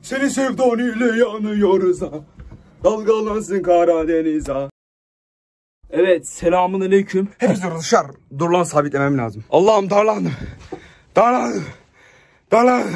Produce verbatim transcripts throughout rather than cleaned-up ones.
Seni sevdan ile yanıyoruz ha. Dalgalansın Karadeniz ha. Evet, selamun aleyküm. Hepsi dışarı. Dur lan, sabitlemem lazım. Allah'ım darlandım. Darlandım. Darlandım.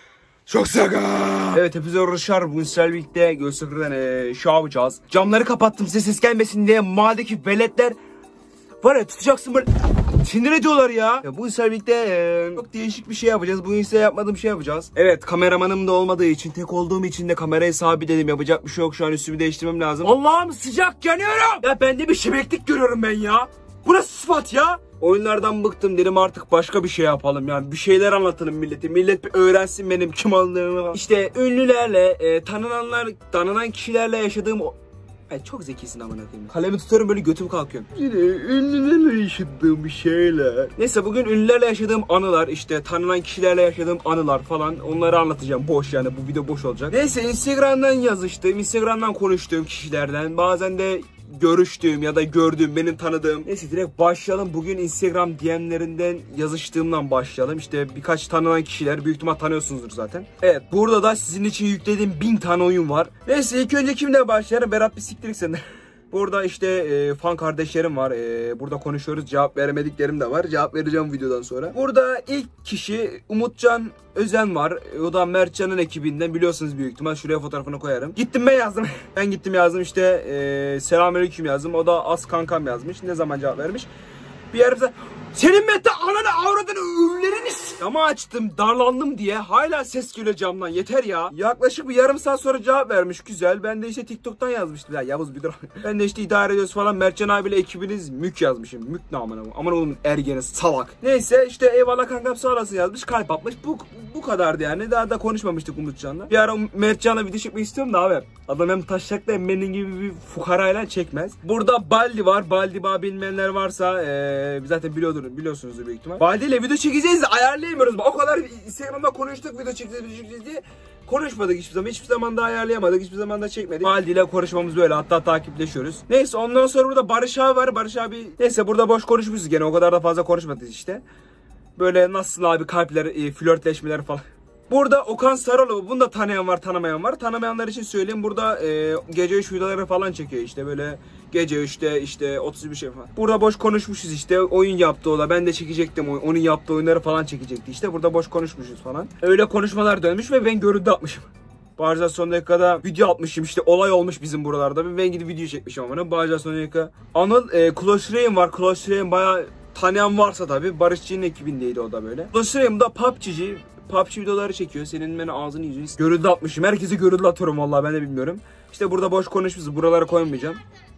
Çok sıcak. Evet, hepinize uğraşar. Bugün sizlerle birlikte gösteriden ee, şey yapacağız. Camları kapattım size ses gelmesin diye. Mahalledeki veletler var ya, tutacaksın böyle sinir ediyorlar ya. ya bugün sizlerle birlikte ee, çok değişik bir şey yapacağız. Bugün size yapmadığım şey yapacağız. Evet, kameramanım da olmadığı için, tek olduğum için de kamerayı sabitledim. Yapacak bir şey yok, şu an üstümü değiştirmem lazım. Allah'ım sıcak, yanıyorum. Ya bende bir şebeklik görüyorum ben ya. Bu nasıl sıfat ya? Oyunlardan bıktım, dedim artık başka bir şey yapalım yani, bir şeyler anlatalım millete. Millet bir öğrensin benim kim olduğumu. İşte ünlülerle, e, tanınanlar, tanınan kişilerle yaşadığım o... Ay, çok zekisin amına koyayım. Kalemi tutuyorum böyle, götüm kalkıyor. Yine ünlülerle yaşadığım bir şeyler. Neyse, bugün ünlülerle yaşadığım anılar, işte tanınan kişilerle yaşadığım anılar falan, onları anlatacağım. Boş yani, bu video boş olacak. Neyse, Instagram'dan yazıştığım, Instagram'dan konuştuğum kişilerden, bazen de görüştüğüm ya da gördüğüm, benim tanıdığım. Neyse, direkt başlayalım. Bugün Instagram D M'lerinden yazıştığımdan başlayalım. İşte birkaç tanınan kişiler, büyük ihtimal tanıyorsunuzdur zaten. Evet, burada da sizin için yüklediğim bin tane oyun var. Neyse, ilk önce kimle başlayalım? Berat, bir siktirik senden. Burada işte e, fan kardeşlerim var. E, burada konuşuyoruz. Cevap veremediklerim de var. Cevap vereceğim videodan sonra. Burada ilk kişi Umutcan Özen var. E, o da Mertcan'ın ekibinden, biliyorsunuz büyük ihtimal. Şuraya fotoğrafını koyarım. Gittim ben yazdım. ben gittim yazdım işte. E, selamünaleyküm yazdım. O da az kankam yazmış. Ne zaman cevap vermiş? Bir yer bize... Senin Mete ananı avradını övlerini ama açtım, darlandım diye hala ses geliyor camdan, yeter ya. Yaklaşık bir yarım saat sonra cevap vermiş, güzel. Ben de işte TikTok'tan yazmıştım ya, Yavuz bir dur. Ben de işte idare ediyoruz falan, Mertcan abiyle ekibiniz mük yazmışım. Mük ne amına, aman oğlum ergeni salak. Neyse işte, eyvallah kankam sağ olasın yazmış, kalp atmış. Bu bu kadardı yani, daha da konuşmamıştık Umutcan'la. Bir ara Mertcan'la video çekmek istiyorum da abi, adam hem taşacak da hem benim gibi bir fukarayla çekmez. Burada Baldi var. Baldi bağ bilmeyenler varsa ee, zaten biliyordur, biliyorsunuzdur büyük ihtimal. Baldi ile video çekeceğiz de ayarlayamıyoruz. O kadar Instagram'da konuştuk, video çekeceğiz, video çekeceğiz diye konuşmadık hiçbir zaman. Hiçbir zaman da ayarlayamadık, hiçbir zaman da çekmedik. Baldi ile konuşmamız böyle, hatta takipleşiyoruz. Neyse, ondan sonra burada Barış abi var. Barış abi neyse, burada boş konuşmuşuz gene, o kadar da fazla konuşmadık işte. Böyle nasılsın abi, kalpler, e, flörtleşmeler falan. Burada Okan Sarıoğlu, bunu da tanıyan var, tanımayan var. Tanımayanlar için söyleyeyim, burada e, gece üç videoları falan çekiyor işte, böyle gece üçte işte otuz bir şey falan. Burada boş konuşmuşuz işte, oyun yaptı o da, ben de çekecektim oyun, onun yaptığı oyunları falan çekecekti işte, burada boş konuşmuşuz falan. Öyle konuşmalar dönmüş ve ben görüntü atmışım. Bağcılar son dakikada video atmışım işte, olay olmuş bizim buralarda, ben gidip video çekmişim ama Bağcılar son dakika. Anıl e, Close Rain var, Close Rain bayağı tanıyan varsa tabi, Barışçı'nın ekibindeydi o da böyle. Close Rain da P U B G'ci. P U B G videoları çekiyor. Senin beni ağzını yüzünü görüntü atmışım. Herkese görüntü atıyorum vallahi, ben de bilmiyorum. İşte burada boş konuşmuşuz. Buralara koymayacağım.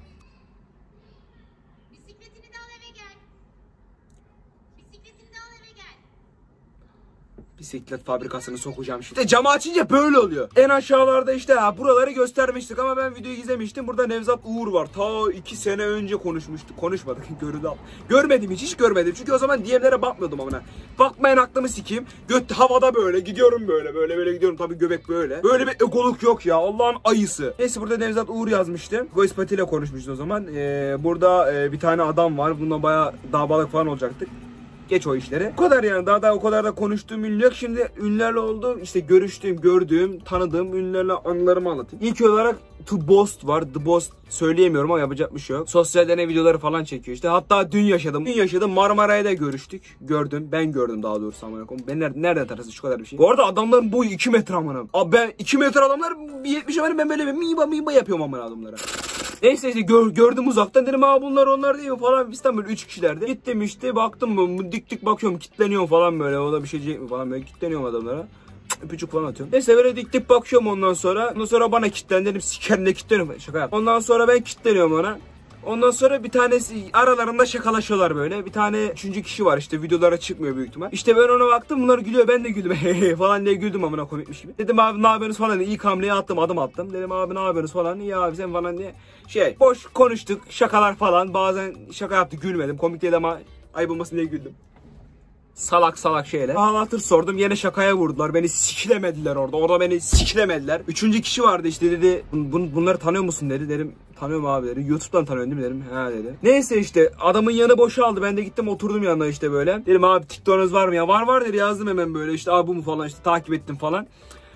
Bisikletini de al eve gel. Bisikletini de al eve gel. Bisiklet fabrikasını sokacağım şimdi. İşte camı açınca böyle oluyor. En aşağılarda işte ha, buraları göstermiştik ama ben videoyu izlemiştim. Burada Nevzat Uğur var. Ta iki sene önce konuşmuştuk. Konuşmadık. Görüntü al. Görmedim, hiç hiç görmedim. Çünkü o zaman D M'lere bakmıyordum amına. Bakmayan aklımı sikeyim. Göt havada böyle gidiyorum, böyle böyle böyle gidiyorum. Tabii göbek böyle. Böyle bir egoluk yok ya. Allah'ın ayısı. Neyse, burada Nevzat Uğur yazmıştı. Gois Pati ile konuşmuştu o zaman. Ee, burada e, bir tane adam var. Bununla bayağı dağbalık falan olacaktık. Geç o işleri. O kadar yani, daha da o kadar da konuştuğum ünlü yok. Şimdi ünlülerle oldu, işte görüştüğüm, gördüğüm, tanıdığım ünlülerle anılarımı anlatayım. İlk olarak To Boast var. The Boast söyleyemiyorum ama yapacak bir şey yok. Sosyal deney videoları falan çekiyor işte. Hatta dün yaşadım. Dün yaşadım. Marmaray'da görüştük. Gördüm. Ben gördüm daha doğrusu amına koyayım. Ben nerede nereden tanırsın şu kadar bir şey. Bu arada adamların boyu iki metre amına. Abi ben iki metre adamlar yetmiş var, ben böyle miba miba yapıyorum amına adamlara. Neyse işte gör, gördüm uzaktan, dedim ha bunlar onlar değil mi falan. Biz tam böyle üç kişilerdi. Gittim işte, baktım mı dik dik bakıyorum, kitleniyorum falan böyle. O da bir şey diyecek mi falan, böyle kitleniyorum adamlara. Öpücük falan atıyorum. Neyse, böyle dik dik bakıyorum ondan sonra. Ondan sonra bana kitlen, dedim siker ne kitleniyorum, şaka yap. Ondan sonra ben kitleniyorum ona. Ondan sonra bir tanesi, aralarında şakalaşıyorlar böyle. Bir tane üçüncü kişi var işte, videolara çıkmıyor büyük ihtimal. İşte ben ona baktım, bunlar gülüyor, ben de güldüm falan diye güldüm amına, komikmiş gibi. Dedim abi ne yapıyorsunuz falan, ilk hamleye attım, adım attım. Dedim abi ne yapıyorsunuz falan, iyi abi sen falan diye. Şey, boş konuştuk, şakalar falan, bazen şaka yaptı, gülmedim, komik değil ama ayıp olmasın diye güldüm. Salak salak şeyler. Ağlatır sordum, yine şakaya vurdular, beni sikilemediler orada. Orada beni sikilemediler. Üçüncü kişi vardı işte, dedi bun, bunları tanıyor musun dedi. Dedim tanıyorum abi dedi. YouTube'dan tanıyorsun değil mi dedim. He dedi. Neyse işte adamın yanı boşaldı. Ben de gittim oturdum yanına işte böyle. Dedim abi TikTok'unuz var mı ya? Var var dedi, yazdım hemen böyle işte abi bu mu falan, işte takip ettim falan.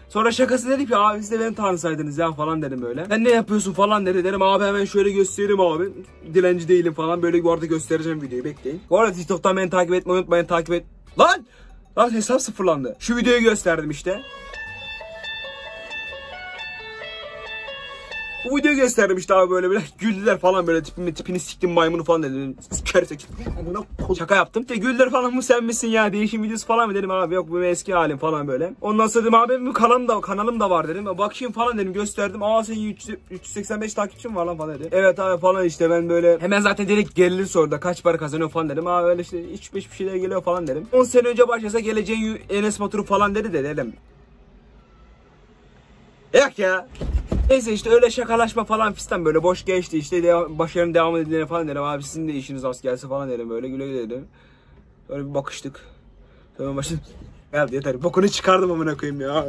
Sonra şakası dedim ki abi siz de beni tanısaydınız ya falan dedim böyle. Sen ne yapıyorsun falan dedi. Dedim abi hemen şöyle göstereyim abi. Dilenci değilim falan, böyle bu arada göstereceğim videoyu, bekleyin. Bu arada TikTok'tan beni takip etmeyi unutmayın, takip et. Lan! Lan hesap sıfırlandı. Şu videoyu gösterdim işte. Bu videoyu gösterdim işte abi, böyle böyle güldüler falan, böyle tipini tipini siktim maymunu falan dedim. Kerse şaka yaptım. İşte güldüler falan, bu sen misin ya, değişim videosu falan mı dedim abi, yok bu eski halim falan böyle. Ondan sonra dedim abi benim kanalım da kanalım da var dedim. Bakayım falan dedim, gösterdim. Aa senin üç yüz seksen beş takipçin var lan falan dedi. Evet abi falan işte, ben böyle hemen zaten direkt gerilir soruda kaç para kazanıyor falan dedim. Aa öyle işte üç beş bir şeyler geliyor falan dedim. on sene önce başlasa geleceğin Enes Batur'u falan dedi de dedim. Yok ya. Neyse işte öyle şakalaşma falan fistan, böyle boş geçti işte, devam, başarının devam edildiğine falan dedim. Abi sizin de işiniz az gelse falan dedim, böyle güle güle dedim. Böyle bir bakıştık. Sonra başladım. Geldi yeter, bokunu çıkardım amına koyayım ya.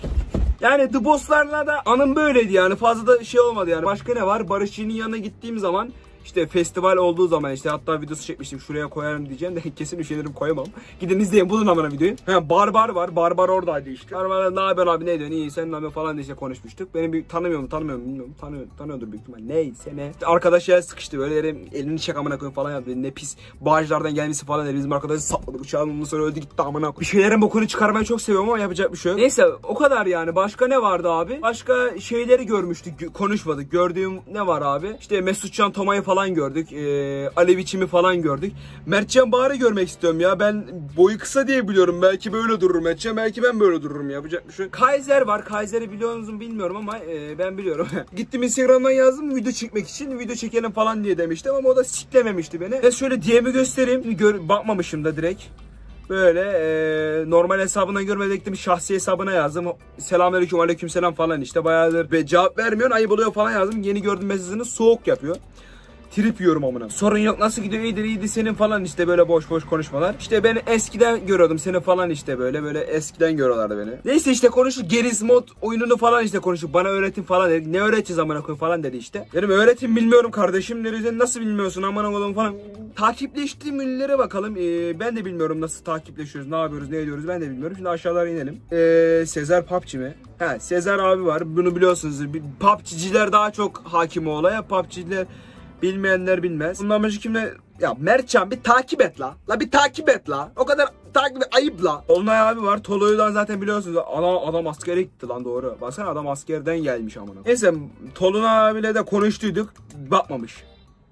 Yani The Boss'larla da anım böyleydi yani, fazla da şey olmadı yani. Başka ne var? Barışçı'nın yanına gittiğim zaman, işte festival olduğu zaman işte, hatta videosu çekmiştim, şuraya koyarım diyeceğim de kesin üşenirim koyamam. Gidin izleyin, bulun amına videoyu. Ha, Barbar var, Barbar oradaydı işte. Barbar ne haber abi, ne diyorsun, iyi sen ne haber falan diye işte konuşmuştuk. Beni bir tanımıyor mu tanımıyor mu bilmiyorum, tanıyor, tanıyordur büyük ihtimal. Neyse ne. İşte arkadaş ya sıkıştı böyle, elini çek amına koyayım falan yaptı. Ne pis bağcılardan gelmesi falan dedi. Bizim arkadaşı sapladı bıçağını, ondan sonra öldü gitti amına koyayım. Bir şeylerin bokunu çıkarmayı çok seviyorum ama yapacak bir şey yok. Neyse o kadar yani. Başka ne vardı abi? Başka şeyleri görmüştük, konuşmadık. Gördüğüm ne var abi? İşte Mesutcan Toma'yı falan gördük. Ee, Alev içimi falan gördük. Mertcan Bahar'ı görmek istiyorum ya. Ben boyu kısa diye biliyorum. Belki böyle dururum Mertcan. Belki ben böyle dururum. Yapacak bir şey yok. Kaiser var. Kaiser'i biliyor musunuz bilmiyorum ama e, ben biliyorum. Gittim Instagram'dan yazdım video çekmek için. Video çekelim falan diye demiştim ama o da siklememişti beni. Ben şöyle D M'i göstereyim. Şimdi gör, bakmamışım da direkt. Böyle e, normal hesabından görmediktim, şahsi hesabına yazdım. Selamünaleyküm, aleykümselam falan işte, bayağıdır ve cevap vermiyor, ayıp oluyor falan yazdım. Yeni gördüm mesajını, soğuk yapıyor. Trip yiyorum amına. Sorun yok, nasıl gidiyor, iyidir iyiydi senin falan işte, böyle boş boş konuşmalar. İşte ben eskiden görüyordum seni falan işte, böyle böyle eskiden görüyorlardı beni. Neyse işte konuştuk, Geriz mod oyununu falan işte konuştuk. Bana öğretin falan dedi. Ne öğreteceğiz amına koyayım falan dedi işte. Dedim öğretim bilmiyorum kardeşim dedi. Nasıl bilmiyorsun amına koyayım falan. Takipleştiğim ünlülere bakalım. Ee, ben de bilmiyorum nasıl takipleşiyoruz, ne yapıyoruz, ne ediyoruz ben de bilmiyorum. Şimdi aşağılara inelim. Ee, Sezer P U B G mi? He, Sezer abi var. Bunu biliyorsunuz. P U B G'ciler daha çok hakim o olaya. P U B G'ciler bilmeyenler bilmez. Bundan başka kimle? Ya Mertcan bir takip et la. La bir takip et la. O kadar takip et, ayıp la. Tolunay abi var. Tolu'dan zaten biliyorsunuz. Adam, adam askere gitti lan, doğru. Baksana adam askerden gelmiş amına. Neyse Tolunay abiyle de konuştuyduk. Bakmamış.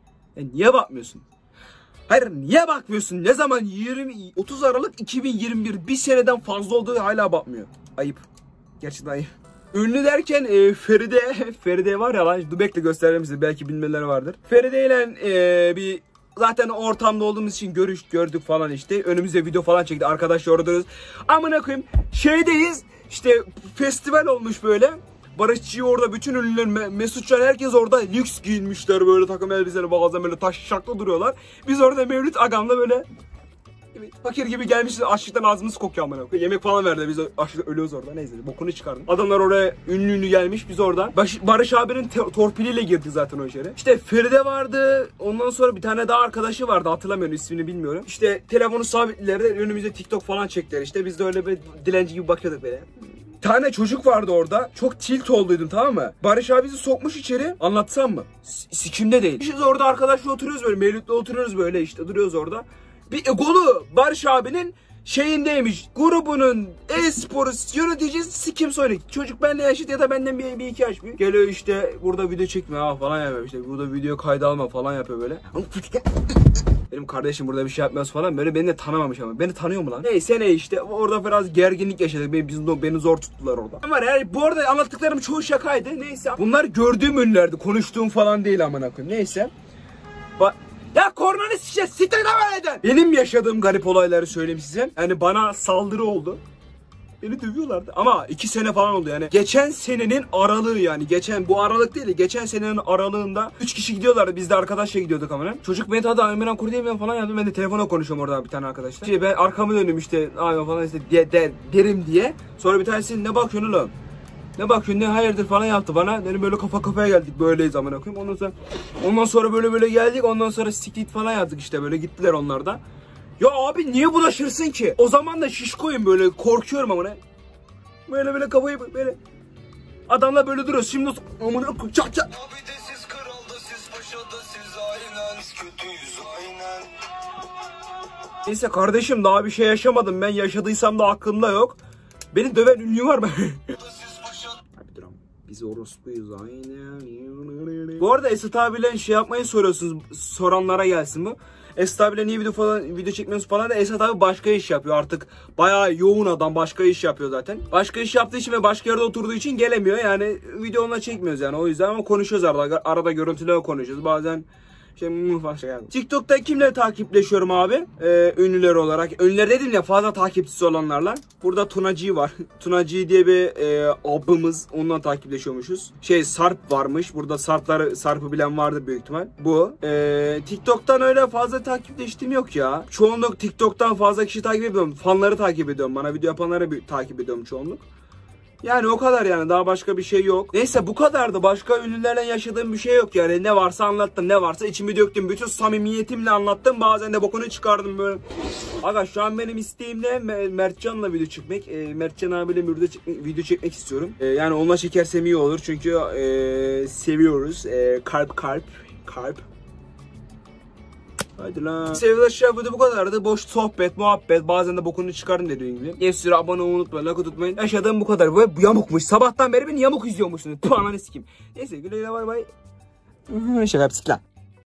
E niye bakmıyorsun? Hayır niye bakmıyorsun? Ne zaman yirmi otuz Aralık iki bin yirmi bir, bir seneden fazla olduğu hala bakmıyor. Ayıp. Gerçekten ayıp. Ünlü derken e, Feride, Feride var ya lan, dur bekle göstereyim size, belki bilmeleri vardır. Feride ile e, bir zaten ortamda olduğumuz için görüş gördük falan işte. Önümüzde video falan çekti, arkadaşlar orada duruyoruz. Amına koyayım şeydeyiz işte, festival olmuş böyle. Barışçı orada, bütün ünlüler, Mesutcan, herkes orada lüks giyinmişler böyle, takım elbiseleri, bazen böyle taşşaklı duruyorlar. Biz orada Mevlüt Agam'la böyle fakir gibi gelmişiz, açlıktan ağzımız kokuyor amına koyayım. Yemek falan verdi, biz açlıktan ölüyoruz orada, neyse bokunu çıkardım. Adamlar oraya ünlü ünlü gelmiş, biz orada Baş, Barış abinin torpiliyle girdik zaten o içeri. İşte Feride vardı, ondan sonra bir tane daha arkadaşı vardı, hatırlamıyorum ismini, bilmiyorum. İşte telefonu sabitliler de önümüzde TikTok falan çektiler işte, biz de öyle bir dilenci gibi bakıyorduk böyle. Bir tane çocuk vardı orada, çok tilt olduydum, tamam mı? Barış abi bizi sokmuş içeri, anlatsam mı? S sikimde değil. Biz orada arkadaşla oturuyoruz böyle, Mevlüt'le oturuyoruz böyle işte, duruyoruz orada. Bir egolu Barış abinin şeyindeymiş, grubunun e-spor yöneticisi sikim Sonic. Çocuk benimle yaşıt ya da benden bir, bir iki yaş büyük. Geliyor işte burada video çekme ha falan yapıyor işte, burada video kayda alma falan yapıyor böyle. Benim kardeşim burada bir şey yapmaz falan, böyle beni de tanımamış ama. Beni tanıyor mu lan? Neyse ne işte, orada biraz gerginlik yaşadık. Beni, biz, beni zor tuttular orada. Ama yani bu arada anlattıklarım çoğu şakaydı. Neyse. Bunlar gördüğüm ünlülerdi. Konuştuğum falan değil amına koyayım. Neyse. Ba Ya kornanı şişe siktir eden. Benim yaşadığım garip olayları söyleyeyim size. Yani bana saldırı oldu. Beni dövüyorlardı ama iki sene falan oldu yani. Geçen senenin aralığı yani. Geçen bu aralık değil de geçen senenin aralığında üç kişi gidiyorlardı. Biz de arkadaşla gidiyorduk ama. Çocuk beni tadı Emirhan Kuru diye ben falan yaptım. Ben de telefona konuşuyorum orada bir tane arkadaşla. Şey, ben arkamı döndüm işte abi falan işte de, de, derim diye. Sonra bir tanesi ne bakıyorsun oğlum? Ne bakıyorsun, ne hayırdır falan yaptı bana. Dedim böyle kafa kafaya geldik, böyleyiz amına koyayım. Ondan sonra ondan sonra böyle böyle geldik. Ondan sonra siktit falan yaptık işte, böyle gittiler onlar da. Ya abi niye bulaşırsın ki? O zaman da şişkoyum, böyle korkuyorum amına. Böyle böyle kafayı böyle. Adamlar böyle duruyor. Şimdi amına koyayım çat çat. Neyse kardeşim daha bir şey yaşamadım. Ben yaşadıysam da aklımda yok. Beni döven ünlü var mı? Biz orospuyuz aynen. Bu arada Esat abiyle şey yapmayı soruyorsunuz. Soranlara gelsin bu. Esat abiyle niye video falan video çekmiyorsunuz falan da Esat abi başka iş yapıyor artık. Bayağı yoğun adam, başka iş yapıyor zaten. Başka iş yaptığı için ve başka yerde oturduğu için gelemiyor. Yani video onunla çekmiyoruz yani o yüzden ama konuşuyoruz arada. Arada görüntüyle konuşuyoruz. Bazen şey falan şey yani. TikTok'ta kimle takipleşiyorum abi? Ee, ünlüler olarak. Ünlüler dedim ya fazla takipçisi olanlarla. Burada Tunacı var. Tunacı diye bir e, abimiz. Onunla takipleşiyormuşuz. Şey Sarp varmış. Burada Sarp'ları Sarp'ı bilen vardır büyük ihtimal. Bu. Ee, TikTok'tan öyle fazla takipleştiğim yok ya. Çoğunluk TikTok'tan fazla kişi takip ediyorum. Fanları takip ediyorum. Bana video yapanları bir takip ediyorum çoğunluk. Yani o kadar yani daha başka bir şey yok. Neyse bu kadardı. Başka ünlülerle yaşadığım bir şey yok yani. Ne varsa anlattım. Ne varsa içimi döktüm. Bütün samimiyetimle anlattım. Bazen de bokunu çıkardım böyle. Aga şu an benim isteğim ne? Mertcan'la video çekmek. E, Mertcan abiyle video çekmek, video çekmek istiyorum. E, yani onunla çekersem iyi olur. Çünkü e, seviyoruz. E, kalp kalp. Kalp. Hadi lan. Sevgili arkadaşlar bu kadardı. Boş sohbet, muhabbet. Bazen de bokunu çıkarın dediğim gibi. Geçsire abone olmayı unutmayın. Like tutmayın. Yaşadığım bu kadar. Bu hep yamukmuş. Sabahtan beri beni yamuk izliyormuşsunuz. Tuh ananı sikeyim. Neyse güle güle bay bay. Şaka yaptık lan.